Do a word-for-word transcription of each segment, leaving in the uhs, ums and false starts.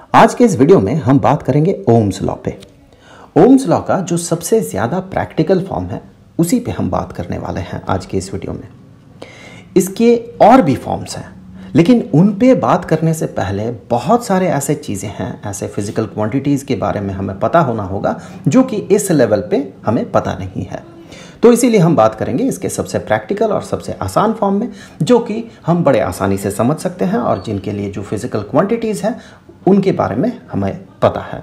आज के इस वीडियो में हम बात करेंगे ओम्स लॉ पे। ओम्स लॉ का जो सबसे ज़्यादा प्रैक्टिकल फॉर्म है उसी पे हम बात करने वाले हैं आज के इस वीडियो में। इसके और भी फॉर्म्स हैं, लेकिन उन पे बात करने से पहले बहुत सारे ऐसे चीज़ें हैं, ऐसे फिजिकल क्वांटिटीज़ के बारे में हमें पता होना होगा जो कि इस लेवल पे हमें पता नहीं है। तो इसीलिए हम बात करेंगे इसके सबसे प्रैक्टिकल और सबसे आसान फॉर्म में, जो कि हम बड़े आसानी से समझ सकते हैं और जिनके लिए जो फिजिकल क्वांटिटीज़ हैं उनके बारे में हमें पता है।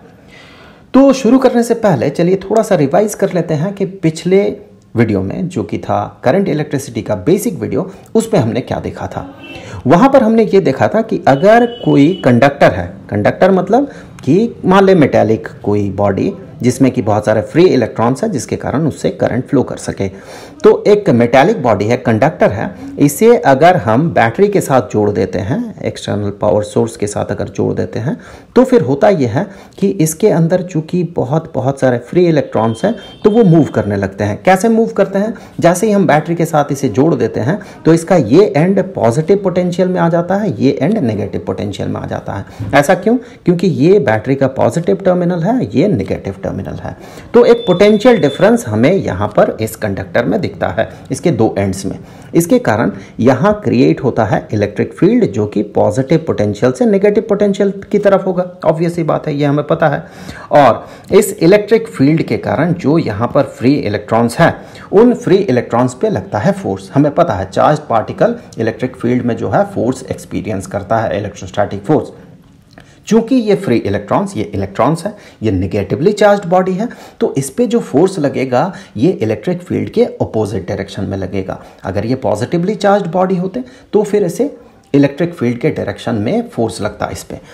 तो शुरू करने से पहले चलिए थोड़ा सा रिवाइज कर लेते हैं कि पिछले वीडियो में जो कि था करंट इलेक्ट्रिसिटी का बेसिक वीडियो, उस पर हमने क्या देखा था। वहाँ पर हमने ये देखा था कि अगर कोई कंडक्टर है, कंडक्टर मतलब कि मान ले मेटेलिक कोई बॉडी जिसमें कि बहुत सारे फ्री इलेक्ट्रॉन्स हैं जिसके कारण उससे करंट फ्लो कर सके। तो एक मेटेलिक बॉडी है, कंडक्टर है, इसे अगर हम बैटरी के साथ जोड़ देते हैं, एक्सटर्नल पावर सोर्स के साथ अगर जोड़ देते हैं, तो फिर होता यह है कि इसके अंदर चूंकि बहुत बहुत सारे फ्री इलेक्ट्रॉन्स हैं तो वो मूव करने लगते हैं। कैसे मूव करते हैं? जैसे ही हम बैटरी के साथ इसे जोड़ देते हैं तो इसका ये एंड पॉजिटिव पोटेंशियल में आ जाता है, ये एंड नेगेटिव पोटेंशियल में आ जाता है। ऐसा क्यों? क्योंकि ये बैटरी का पॉजिटिव टर्मिनल है, ये नेगेटिव टर्मिनल है। तो एक पोटेंशियल डिफरेंस हमें यहां पर इस कंडक्टर में दिखता है, इसके दो एंड्स में। इसके कारण यहां क्रिएट होता है इलेक्ट्रिक फील्ड जो कि पॉजिटिव पोटेंशियल से नेगेटिव पोटेंशियल की तरफ होगा। ऑब्वियस ही बात है, ये हमें पता है। और इस इलेक्ट्रिक फील्ड के कारण जो यहां पर फ्री इलेक्ट्रॉन्स हैं, उन फ्री इलेक्ट्रॉन्स पे लगता है फोर्स। हमें पता है चार्ज पार्टिकल इलेक्ट्रिक फील्ड में जो है फोर्स एक्सपीरियंस करता है, इलेक्ट्रोस्टैटिक फोर्स। चूंकि ये फ्री इलेक्ट्रॉन्स, ये इलेक्ट्रॉन्स है, ये निगेटिवली चार्ज्ड बॉडी है, तो इस पे जो फोर्स लगेगा ये इलेक्ट्रिक फील्ड के अपोजिट डायरेक्शन में लगेगा। अगर ये पॉजिटिवली चार्ज्ड बॉडी होते तो फिर इसे इलेक्ट्रिक फील्ड के डायरेक्शन में फोर्स लगता इस पे।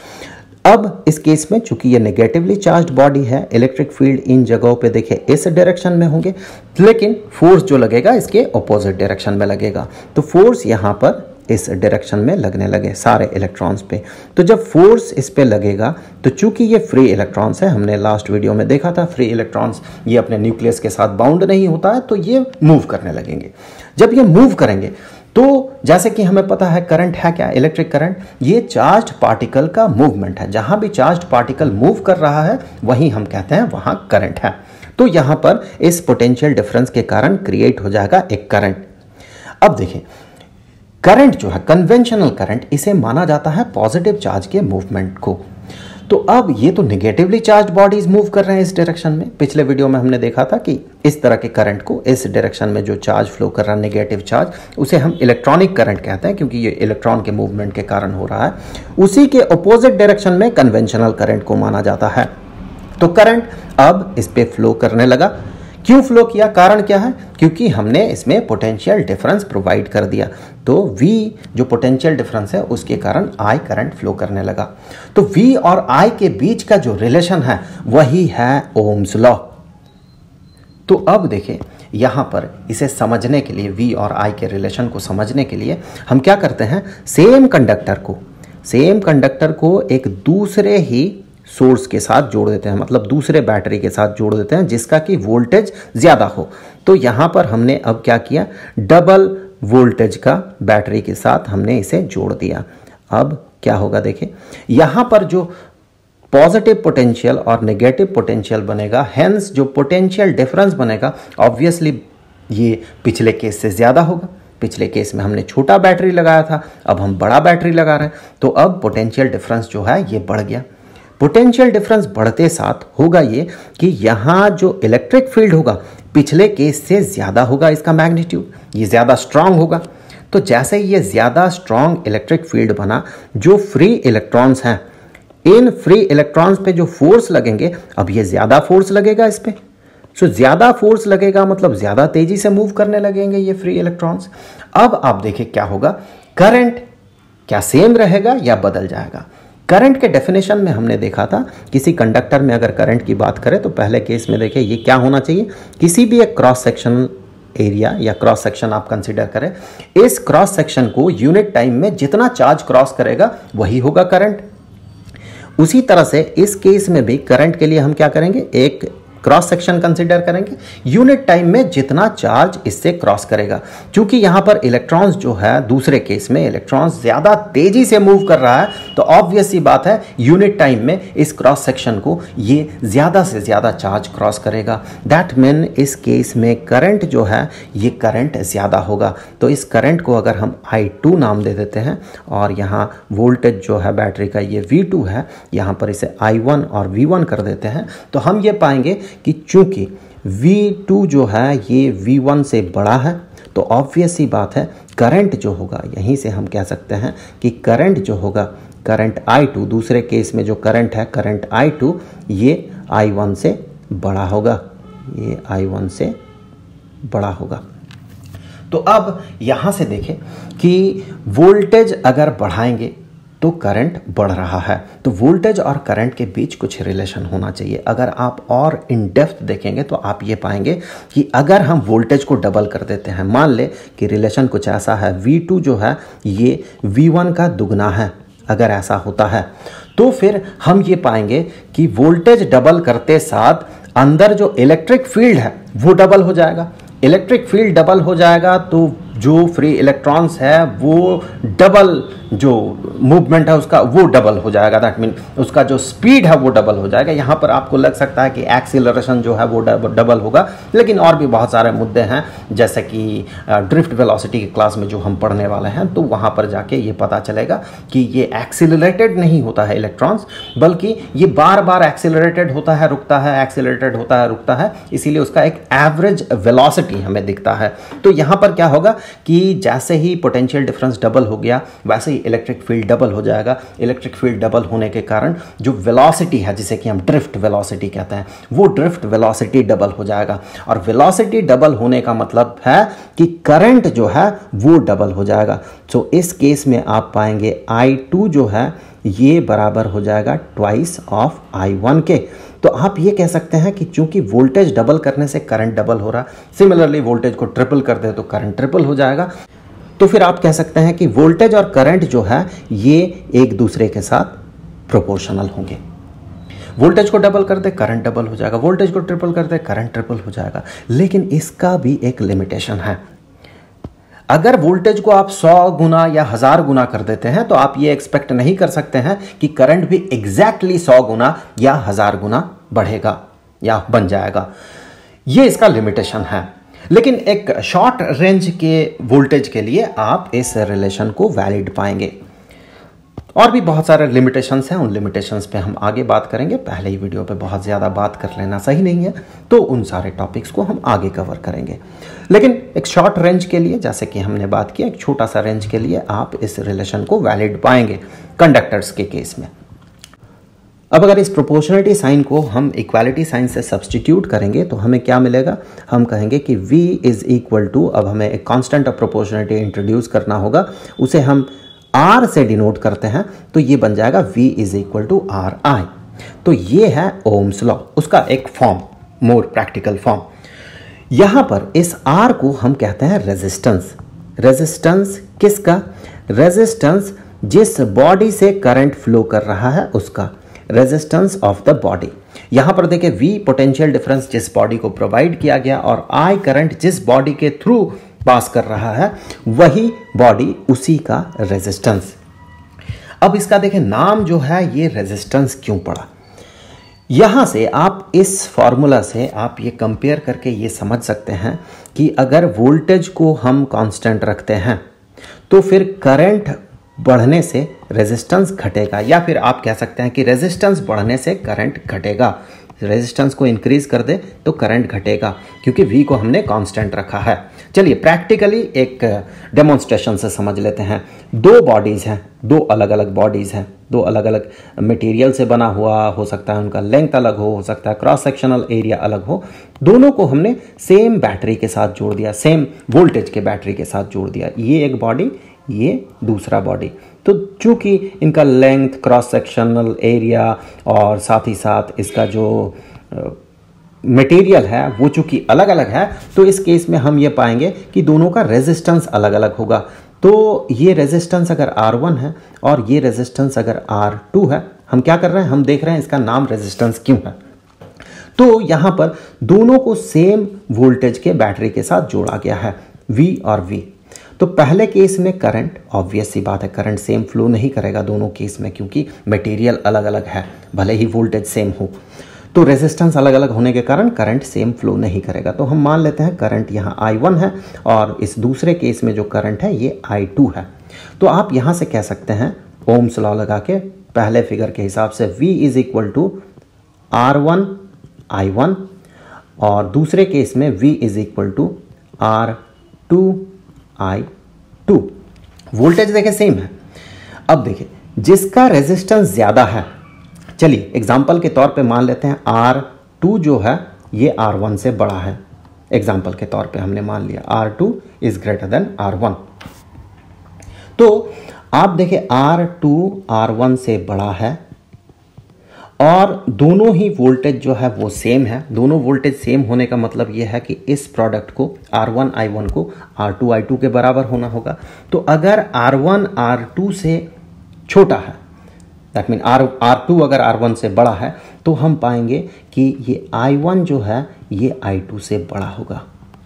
अब इस केस में चूंकि ये नेगेटिवली चार्ज्ड बॉडी है, इलेक्ट्रिक फील्ड इन जगहों पे देखिए इस डायरेक्शन में होंगे, लेकिन फोर्स जो लगेगा इसके अपोजिट डायरेक्शन में लगेगा। तो फोर्स यहाँ पर इस डायरेक्शन में लगने लगे सारे इलेक्ट्रॉन्स पे। तो जब फोर्स इस पे लगेगा तो चूंकि ये फ्री इलेक्ट्रॉन्स है, हमने लास्ट वीडियो में देखा था फ्री इलेक्ट्रॉन्स ये अपने न्यूक्लियस के साथ बाउंड नहीं होता है, तो ये मूव करने लगेंगे। जब ये मूव करेंगे तो जैसे कि हमें पता है करंट है क्या, इलेक्ट्रिक करंट, ये चार्ज्ड पार्टिकल का मूवमेंट है। जहां भी चार्ज्ड पार्टिकल मूव कर रहा है वहीं हम कहते हैं वहां करंट है। तो यहां पर इस पोटेंशियल डिफरेंस के कारण क्रिएट हो जाएगा एक करंट। अब देखिए करंट जो है, कन्वेंशनल करंट, इसे माना जाता है पॉजिटिव चार्ज के मूवमेंट को। तो अब ये तो नेगेटिवली चार्ज बॉडीज मूव कर रहे हैं इस डायरेक्शन में। पिछले वीडियो में हमने देखा था कि इस तरह के करंट को, इस डायरेक्शन में जो चार्ज फ्लो कर रहा है नेगेटिव चार्ज, उसे हम इलेक्ट्रॉनिक करंट कहते हैं क्योंकि ये इलेक्ट्रॉन के मूवमेंट के कारण हो रहा है। उसी के अपोजिट डायरेक्शन में कन्वेंशनल करंट को माना जाता है। तो करंट अब इस पे फ्लो करने लगा। क्यों फ्लो किया? कारण क्या है? क्योंकि हमने इसमें पोटेंशियल डिफरेंस प्रोवाइड कर दिया। तो V जो पोटेंशियल डिफरेंस है उसके कारण I करंट फ्लो करने लगा। तो V और I के बीच का जो रिलेशन है वही है ओम्स लॉ। तो अब देखिए यहां पर इसे समझने के लिए, V और I के रिलेशन को समझने के लिए हम क्या करते हैं, सेम कंडक्टर को सेम कंडक्टर को एक दूसरे ही सोर्स के साथ जोड़ देते हैं, मतलब दूसरे बैटरी के साथ जोड़ देते हैं जिसका कि वोल्टेज ज़्यादा हो। तो यहाँ पर हमने अब क्या किया, डबल वोल्टेज का बैटरी के साथ हमने इसे जोड़ दिया। अब क्या होगा देखिए, यहाँ पर जो पॉजिटिव पोटेंशियल और नेगेटिव पोटेंशियल बनेगा, हेंस जो पोटेंशियल डिफरेंस बनेगा ऑब्वियसली ये पिछले केस से ज़्यादा होगा। पिछले केस में हमने छोटा बैटरी लगाया था, अब हम बड़ा बैटरी लगा रहे हैं, तो अब पोटेंशियल डिफरेंस जो है ये बढ़ गया। पोटेंशियल डिफरेंस बढ़ते साथ होगा ये कि यहाँ जो इलेक्ट्रिक फील्ड होगा पिछले केस से ज़्यादा होगा, इसका मैग्नीट्यूड ये ज़्यादा स्ट्रांग होगा। तो जैसे ये ज़्यादा स्ट्रांग इलेक्ट्रिक फील्ड बना, जो फ्री इलेक्ट्रॉन्स हैं, इन फ्री इलेक्ट्रॉन्स पे जो फोर्स लगेंगे, अब ये ज़्यादा फोर्स लगेगा इस पे। सो ज़्यादा फोर्स लगेगा मतलब ज़्यादा तेज़ी से मूव करने लगेंगे ये फ्री इलेक्ट्रॉन्स। अब आप देखिए क्या होगा, करंट क्या सेम रहेगा या बदल जाएगा? करंट के डेफिनेशन में हमने देखा था, किसी कंडक्टर में अगर करंट की बात करें तो पहले केस में देखिए ये क्या होना चाहिए, किसी भी एक क्रॉस सेक्शनल एरिया या क्रॉस सेक्शन आप कंसीडर करें, इस क्रॉस सेक्शन को यूनिट टाइम में जितना चार्ज क्रॉस करेगा वही होगा करंट। उसी तरह से इस केस में भी करंट के लिए हम क्या करेंगे, एक क्रॉस सेक्शन कंसीडर करेंगे, यूनिट टाइम में जितना चार्ज इससे क्रॉस करेगा। क्योंकि यहाँ पर इलेक्ट्रॉन्स जो है, दूसरे केस में इलेक्ट्रॉन्स ज़्यादा तेजी से मूव कर रहा है, तो ऑब्वियस सी बात है यूनिट टाइम में इस क्रॉस सेक्शन को ये ज़्यादा से ज़्यादा चार्ज क्रॉस करेगा। दैट मीन इस केस में करंट जो है ये करंट ज़्यादा होगा। तो इस करंट को अगर हम आई टू नाम दे देते हैं और यहाँ वोल्टेज जो है बैटरी का ये वी टू है, यहाँ पर इसे आई वन और वी वन कर देते हैं, तो हम ये पाएंगे कि चूंकि वी टू जो है ये वी वन से बड़ा है, तो ऑब्वियस सी बात है करंट जो होगा, यहीं से हम कह सकते हैं कि करंट जो होगा, करंट आई टू, दूसरे केस में जो करंट है करंट आई टू, ये आई वन से बड़ा होगा, ये आई वन से बड़ा होगा। तो अब यहाँ से देखें कि वोल्टेज अगर बढ़ाएंगे तो करंट बढ़ रहा है, तो वोल्टेज और करंट के बीच कुछ रिलेशन होना चाहिए। अगर आप और इन डेप्थ देखेंगे तो आप ये पाएंगे कि अगर हम वोल्टेज को डबल कर देते हैं, मान ले कि रिलेशन कुछ ऐसा है, वी टू जो है ये वी वन का दुगना है, अगर ऐसा होता है तो फिर हम ये पाएंगे कि वोल्टेज डबल करते साथ अंदर जो इलेक्ट्रिक फील्ड है वो डबल हो जाएगा। इलेक्ट्रिक फील्ड डबल हो जाएगा तो जो फ्री इलेक्ट्रॉन्स है वो डबल, जो मूवमेंट है उसका वो डबल हो जाएगा। दैट मीन उसका जो स्पीड है वो डबल हो जाएगा। यहाँ पर आपको लग सकता है कि एक्सीलरेशन जो है वो डबल होगा, लेकिन और भी बहुत सारे मुद्दे हैं, जैसे कि ड्रिफ्ट वेलोसिटी की क्लास में जो हम पढ़ने वाले हैं, तो वहाँ पर जाके ये पता चलेगा कि ये एक्सीलरेटेड नहीं होता है इलेक्ट्रॉन्स, बल्कि ये बार बार एक्सीलरेटेड होता है, रुकता है, एक्सीलरेटेड होता है, रुकता है, इसीलिए उसका एक एवरेज वेलोसिटी हमें दिखता है। तो यहाँ पर क्या होगा कि जैसे ही पोटेंशियल डिफरेंस डबल हो गया वैसे ही इलेक्ट्रिक फील्ड डबल हो जाएगा। इलेक्ट्रिक फील्ड डबल होने के कारण जो वेलोसिटी है, जिसे कि हम ड्रिफ्ट वेलोसिटी कहते हैं, वो ड्रिफ्ट वेलोसिटी डबल हो जाएगा। और वेलोसिटी डबल होने का मतलब है कि करंट जो है वो डबल हो जाएगा। तो इस केस में आप पाएंगे आई टू जो है ये बराबर हो जाएगा ट्वाइस ऑफ आई वन के। तो आप ये कह सकते हैं कि चूंकि वोल्टेज डबल करने से करंट डबल हो रहा है, सिमिलरली वोल्टेज को ट्रिपल कर दे तो करंट ट्रिपल हो जाएगा। तो फिर आप कह सकते हैं कि वोल्टेज और करंट जो है ये एक दूसरे के साथ प्रोपोर्शनल होंगे। वोल्टेज को डबल कर दे करंट डबल हो जाएगा, वोल्टेज को ट्रिपल कर दे करंट ट्रिपल हो जाएगा। लेकिन इसका भी एक लिमिटेशन है। अगर वोल्टेज को आप सौ गुना या हजार गुना कर देते हैं तो आप ये एक्सपेक्ट नहीं कर सकते हैं कि करंट भी एग्जैक्टली सौ गुना या हजार गुना बढ़ेगा या बन जाएगा। ये इसका लिमिटेशन है। लेकिन एक शॉर्ट रेंज के वोल्टेज के लिए आप इस रिलेशन को वैलिड पाएंगे। और भी बहुत सारे लिमिटेशंस हैं, उन लिमिटेशंस पे हम आगे बात करेंगे। पहले ही वीडियो पे बहुत ज़्यादा बात कर लेना सही नहीं है, तो उन सारे टॉपिक्स को हम आगे कवर करेंगे। लेकिन एक शॉर्ट रेंज के लिए, जैसे कि हमने बात की, एक छोटा सा रेंज के लिए आप इस रिलेशन को वैलिड पाएंगे कंडक्टर्स के केस में। अब अगर इस प्रोपोर्शनलिटी साइन को हम इक्वालिटी साइन से सब्सटीट्यूट करेंगे तो हमें क्या मिलेगा? हम कहेंगे कि V इज इक्वल टू, अब हमें एक कांस्टेंट ऑफ प्रोपोर्शनलिटी इंट्रोड्यूस करना होगा, उसे हम R से डिनोट करते हैं, तो ये बन जाएगा V is equal to R I. तो ये है ओम्स लॉ, उसका एक फॉर्म, मोर प्रैक्टिकल फॉर्म। यहां पर इस R को हम कहते हैं रेजिस्टेंस। रेजिस्टेंस किसका? रेजिस्टेंस जिस बॉडी से करंट फ्लो कर रहा है उसका, रेजिस्टेंस ऑफ द बॉडी। यहां पर देखिए V पोटेंशियल डिफरेंस जिस बॉडी को प्रोवाइड किया गया और I करंट जिस बॉडी के थ्रू पास कर रहा है, वही बॉडी उसी का रेजिस्टेंस। अब इसका देखें नाम जो है ये रेजिस्टेंस क्यों पड़ा? यहां से आप इस फॉर्मूला से आप ये कंपेयर करके ये समझ सकते हैं कि अगर वोल्टेज को हम कांस्टेंट रखते हैं तो फिर करंट बढ़ने से रेजिस्टेंस घटेगा, या फिर आप कह सकते हैं कि रेजिस्टेंस बढ़ने से करंट घटेगा। रेजिस्टेंस को इंक्रीज कर दे तो करंट घटेगा, क्योंकि V को हमने कांस्टेंट रखा है। चलिए प्रैक्टिकली एक डेमोन्स्ट्रेशन से समझ लेते हैं। दो बॉडीज़ हैं, दो अलग अलग बॉडीज़ हैं, दो अलग अलग मटेरियल से बना हुआ हो सकता है, उनका लेंथ अलग हो हो सकता है क्रॉस सेक्शनल एरिया अलग हो। दोनों को हमने सेम बैटरी के साथ जोड़ दिया, सेम वोल्टेज के बैटरी के साथ जोड़ दिया। ये एक बॉडी, ये दूसरा बॉडी। तो चूंकि इनका लेंथ, क्रॉस सेक्शनल एरिया और साथ ही साथ इसका जो मटेरियल है वो चूंकि अलग अलग है, तो इस केस में हम ये पाएंगे कि दोनों का रेजिस्टेंस अलग अलग होगा। तो ये रेजिस्टेंस अगर आर वन है और ये रेजिस्टेंस अगर आर टू है, हम क्या कर रहे हैं? हम देख रहे हैं इसका नाम रेजिस्टेंस क्यों है। तो यहां पर दोनों को सेम वोल्टेज के बैटरी के साथ जोड़ा गया है, V और V। तो पहले केस में करंट, ऑब्वियस सी बात है करंट सेम फ्लो नहीं करेगा दोनों केस में, क्योंकि मटेरियल अलग अलग है, भले ही वोल्टेज सेम हो। तो रेजिस्टेंस अलग अलग होने के कारण करंट सेम फ्लो नहीं करेगा। तो हम मान लेते हैं करंट यहाँ आई वन है और इस दूसरे केस में जो करंट है ये आई टू है। तो आप यहाँ से कह सकते हैं ओम्स लॉ लगा के पहले फिगर के हिसाब से V is equal to R one I one और दूसरे केस में V is equal to R two I two. Voltage देखें सेम है। अब देखिए जिसका रेजिस्टेंस ज़्यादा है, चलिए एग्जाम्पल के तौर पे मान लेते हैं आर टू जो है ये आर वन से बड़ा है। एग्जाम्पल के तौर पे हमने मान लिया R two is greater than R one. तो आप देखिए आर टू आर वन से बड़ा है और दोनों ही वोल्टेज जो है वो सेम है। दोनों वोल्टेज सेम होने का मतलब ये है कि इस प्रोडक्ट को आर वन आई वन को आर टू आई टू के बराबर होना होगा। तो अगर आर वन आर टू से छोटा है, that mean R R two अगर आर वन से बड़ा है, तो हम पाएंगे कि ये आई वन जो है ये आई टू से बड़ा होगा।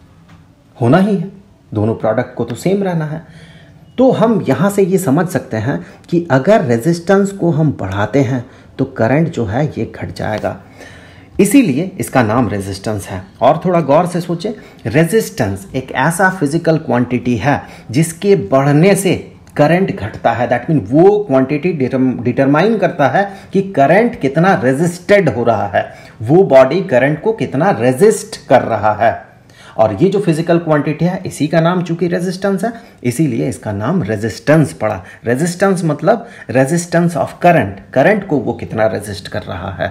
होना ही है, दोनों प्रोडक्ट को तो सेम रहना है। तो हम यहाँ से ये समझ सकते हैं कि अगर रेजिस्टेंस को हम बढ़ाते हैं तो करंट जो है ये घट जाएगा, इसीलिए इसका नाम रेजिस्टेंस है। और थोड़ा गौर से सोचें, रेजिस्टेंस एक ऐसा फिजिकल क्वांटिटी है जिसके बढ़ने से करंट घटता है। दैट मीन वो क्वांटिटी डिटरमाइन करता है कि करंट कितना रेजिस्टेड हो रहा है, वो बॉडी करंट को कितना रेजिस्ट कर रहा है। और ये जो फिजिकल क्वांटिटी है इसी का नाम चूंकि रेजिस्टेंस है, इसीलिए इसका नाम रेजिस्टेंस पड़ा। रेजिस्टेंस मतलब रेजिस्टेंस ऑफ करंट, करंट को वो कितना रेजिस्ट कर रहा है।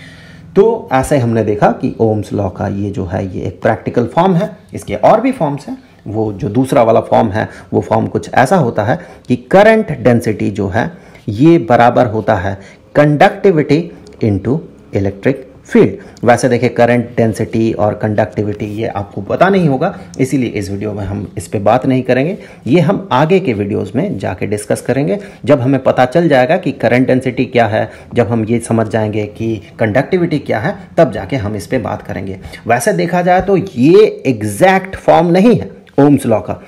तो ऐसे हमने देखा कि ओम्स लॉ का ये जो है ये एक प्रैक्टिकल फॉर्म है। इसके और भी फॉर्म्स हैं। वो जो दूसरा वाला फॉर्म है वो फॉर्म कुछ ऐसा होता है कि करंट डेंसिटी जो है ये बराबर होता है कंडक्टिविटी इनटू इलेक्ट्रिक फील्ड। वैसे देखिए करंट डेंसिटी और कंडक्टिविटी ये आपको पता नहीं होगा, इसीलिए इस वीडियो में हम इस पे बात नहीं करेंगे। ये हम आगे के वीडियोस में जाके डिस्कस करेंगे। जब हमें पता चल जाएगा कि करंट डेंसिटी क्या है, जब हम ये समझ जाएंगे कि कंडक्टिविटी क्या है, तब जाके हम इस पे बात करेंगे। वैसे देखा जाए तो ये एग्जैक्ट फॉर्म नहीं है ओम्स लॉ का।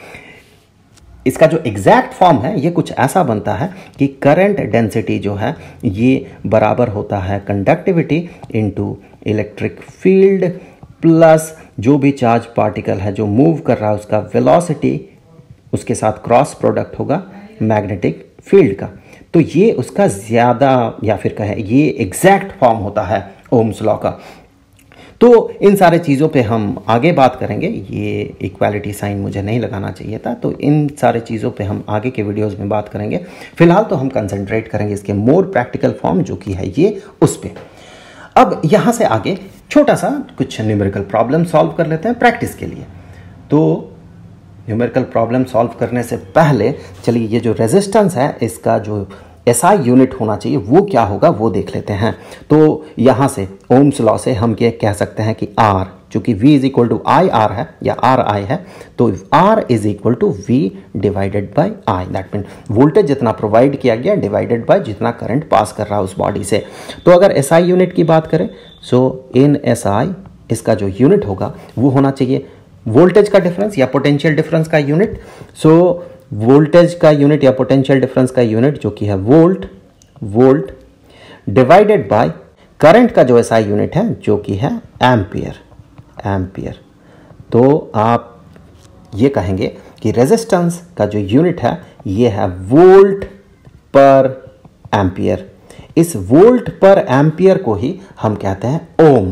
इसका जो एग्जैक्ट फॉर्म है ये कुछ ऐसा बनता है कि करंट डेंसिटी जो है ये बराबर होता है conductivity into electric field plus जो भी चार्ज पार्टिकल है जो मूव कर रहा है उसका वेलोसिटी, उसके साथ क्रॉस प्रोडक्ट होगा मैग्नेटिक फील्ड का। तो ये उसका ज़्यादा या फिर कहे ये एग्जैक्ट फॉर्म होता है ओम्स लॉ का। तो इन सारे चीज़ों पे हम आगे बात करेंगे। ये इक्वालिटी साइन मुझे नहीं लगाना चाहिए था, तो इन सारे चीज़ों पे हम आगे के वीडियोस में बात करेंगे। फिलहाल तो हम कंसंट्रेट करेंगे इसके मोर प्रैक्टिकल फॉर्म जो कि है ये उस पे। अब यहाँ से आगे छोटा सा कुछ न्यूमेरिकल प्रॉब्लम सॉल्व कर लेते हैं प्रैक्टिस के लिए। तो न्यूमेरिकल प्रॉब्लम सॉल्व करने से पहले चलिए ये जो रेजिस्टेंस है इसका जो एसआई यूनिट होना चाहिए वो क्या होगा वो देख लेते हैं। तो यहाँ से ओम्स लॉ से हम ये कह सकते हैं कि R, चूंकि V is equal to I R है या आर आई है, तो R is equal to V divided by I. That mean voltage जितना प्रोवाइड किया गया डिवाइडेड बाय जितना करंट पास कर रहा है उस बॉडी से। तो अगर एसआई यूनिट की बात करें, सो इन एसआई इसका जो यूनिट होगा वो होना चाहिए वोल्टेज का डिफरेंस या पोटेंशियल डिफरेंस का यूनिट। सो वोल्टेज का यूनिट या पोटेंशियल डिफरेंस का यूनिट जो कि है volt, volt divided by current का जो एसआई यूनिट है जो कि है एम्पियर, एम्पियर। तो आप ये कहेंगे कि रेजिस्टेंस का जो यूनिट है ये है वोल्ट पर एम्पियर। इस वोल्ट पर एम्पियर को ही हम कहते हैं ओम,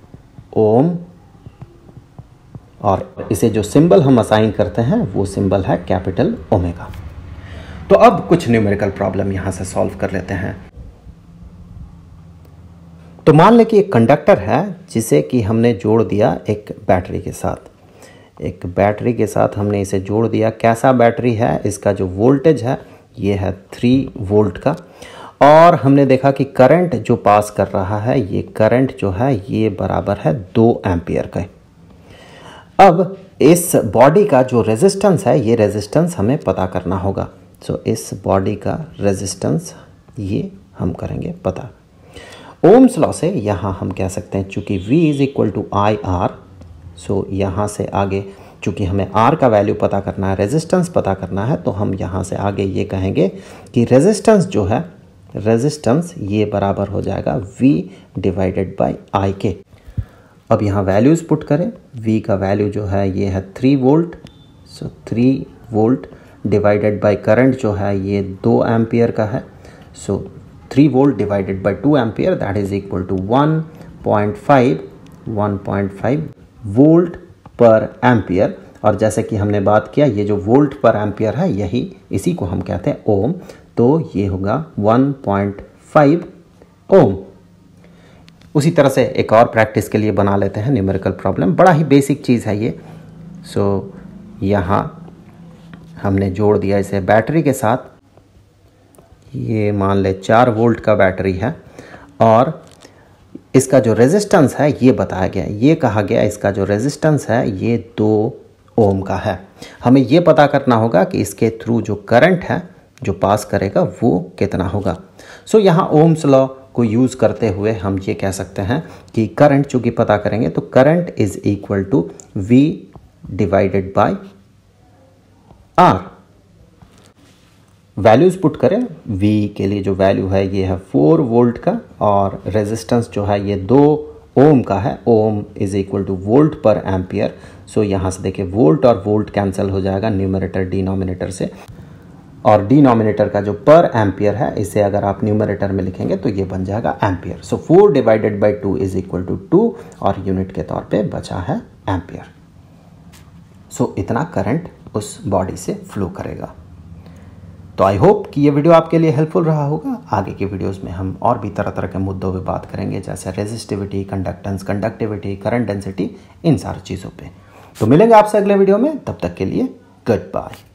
ओम। और इसे जो सिंबल हम असाइन करते हैं वो सिंबल है कैपिटल ओमेगा। तो अब कुछ न्यूमेरिकल प्रॉब्लम यहां से सॉल्व कर लेते हैं। तो मान लें कि एक कंडक्टर है जिसे कि हमने जोड़ दिया एक बैटरी के साथ। एक बैटरी के साथ हमने इसे जोड़ दिया। कैसा बैटरी है, इसका जो वोल्टेज है ये है थ्री वोल्ट का, और हमने देखा कि करंट जो पास कर रहा है ये करंट जो है ये बराबर है दो एम्पियर का। अब इस बॉडी का जो रेजिस्टेंस है ये रेजिस्टेंस हमें पता करना होगा। सो so, इस बॉडी का रेजिस्टेंस ये हम करेंगे पता। ओम्स लॉ से यहाँ हम कह सकते हैं चूँकि V is equal to I R, so यहाँ से आगे चूँकि हमें R का वैल्यू पता करना है, रेजिस्टेंस पता करना है, तो हम यहाँ से आगे ये कहेंगे कि रेजिस्टेंस जो है, रेजिस्टेंस ये बराबर हो जाएगा V डिवाइडेड बाय आई के। अब यहाँ वैल्यूज़ पुट करें, V का वैल्यू जो है ये है three volt, so three volt divided by current जो है ये दो एम्पियर का है, so three volt divided by two ampere that is equal to one point five one point five volt per ampere. और जैसे कि हमने बात किया, ये जो वोल्ट पर एम्पियर है यही इसी को हम कहते हैं ओम, तो ये होगा वन पॉइंट फाइव ओम। उसी तरह से एक और प्रैक्टिस के लिए बना लेते हैं न्यूमेरिकल प्रॉब्लम, बड़ा ही बेसिक चीज़ है ये। सो so, यहाँ हमने जोड़ दिया इसे बैटरी के साथ, ये मान ले चार वोल्ट का बैटरी है और इसका जो रेजिस्टेंस है ये बताया गया, ये कहा गया इसका जो रेजिस्टेंस है ये दो ओम का है। हमें ये पता करना होगा कि इसके थ्रू जो करंट है जो पास करेगा वो कितना होगा। सो so, यहाँ ओम्स लॉ को यूज़ करते हुए हम ये कह सकते हैं कि करंट चूँकि पता करेंगे तो current is equal to V divided by R। Values put करें, V के लिए जो वैल्यू है ये है फोर वोल्ट का और रेजिस्टेंस जो है ये दो ओम का है, ohm is equal to volt per ampere. So यहाँ से देखिए वोल्ट और वोल्ट कैंसिल हो जाएगा न्यूमरेटर डिनोमिनेटर से, और डिनोमिनेटर का जो पर एम्पियर है इसे अगर आप न्यूमरेटर में लिखेंगे तो ये बन जाएगा ampere. So four divided by two is equal to two और यूनिट के तौर पे बचा है एम्पियर। सो so, इतना करंट उस बॉडी से फ्लो करेगा। तो आई होप कि ये वीडियो आपके लिए हेल्पफुल रहा होगा। आगे की वीडियोस में हम और भी तरह तरह के मुद्दों पे बात करेंगे, जैसे resistivity, conductance, conductivity, current density, इन सारी चीज़ों पे। तो मिलेंगे आपसे अगले वीडियो में, तब तक के लिए गुड बाय।